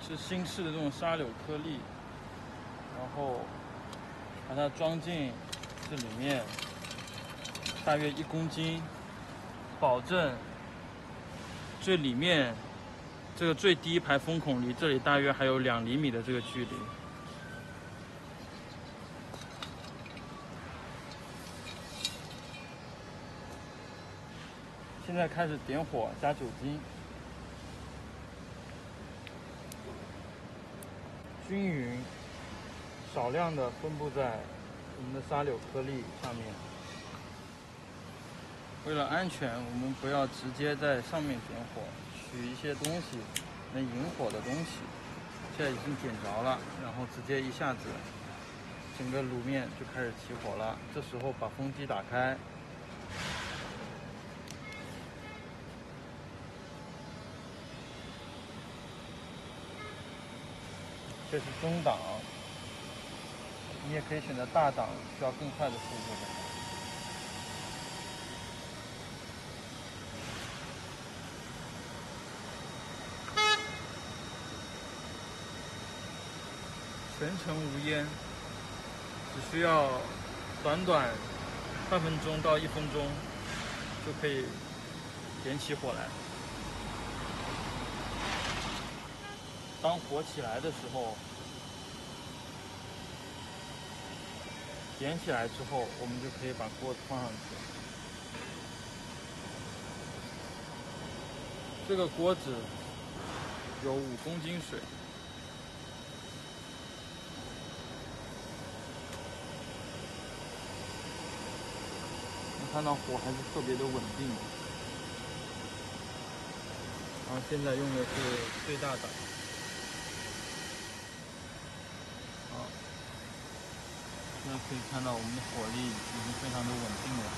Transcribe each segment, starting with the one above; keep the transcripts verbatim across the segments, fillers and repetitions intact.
是新式的这种沙柳颗粒，然后把它装进这里面，大约一公斤，保证最里面这个最低排风孔离这里大约还有两厘米的这个距离。现在开始点火，加酒精，均匀、少量的分布在我们的沙柳颗粒上面。为了安全，我们不要直接在上面点火，取一些东西能引火的东西。现在已经点着了，然后直接一下子，整个卤面就开始起火了。这时候把风机打开。这是中档，你也可以选择大档，需要更快的速度的。全程无烟，只需要短短半分钟到一分钟就可以点起火来。当火起来的时候，点起来之后，我们就可以把锅子放上去。这个锅子有五公斤水。你看到火还是特别的稳定。然后现在用的是最大档。现在可以看到我们的火力已经非常的稳定了。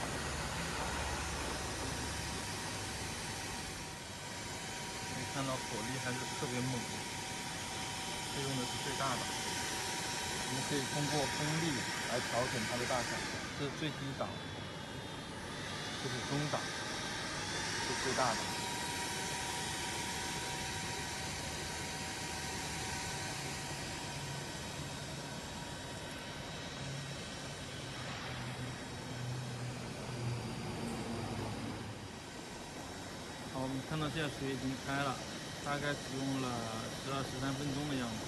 可以看到火力还是特别猛的。这用的是最大的，我们可以通过风力来调整它的大小。这是最低档，这是中档，这是最大的。好，我们看到现在水已经开了，大概只用了十二十三分钟的样子，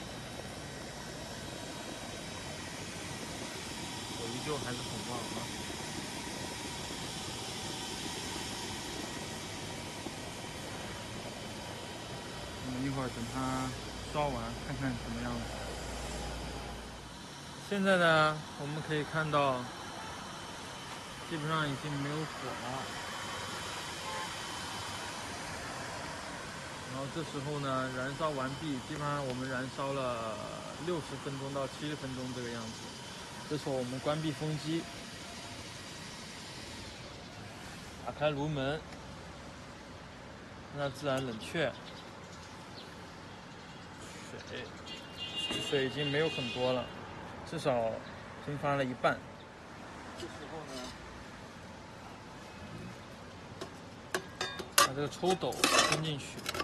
火依旧还是很旺啊。我们一会儿等它烧完，看看什么样子。现在呢，我们可以看到，基本上已经没有火了。然后这时候呢，燃烧完毕，基本上我们燃烧了六十分钟到七十分钟这个样子。这时候我们关闭风机，打开炉门，让它自然冷却。水，水已经没有很多了，至少蒸发了一半。这时候呢，把这个抽斗伸进去。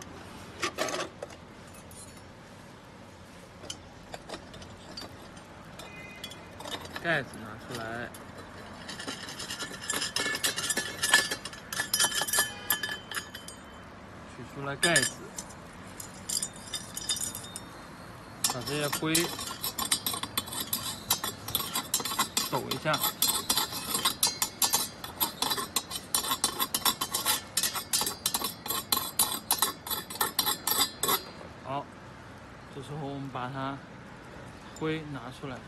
盖子拿出来，取出来盖子，把这些灰抖一下，好，这时候我们把它灰拿出来。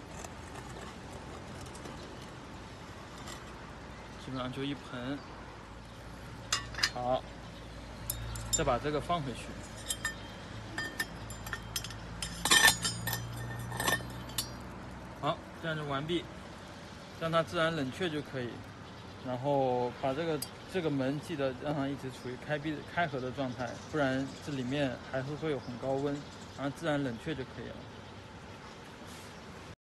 基本上就一盆，好，再把这个放回去，好，这样就完毕，让它自然冷却就可以。然后把这个这个门记得让它一直处于开闭开合的状态，不然这里面还是会有很高温，然后自然冷却就可以了。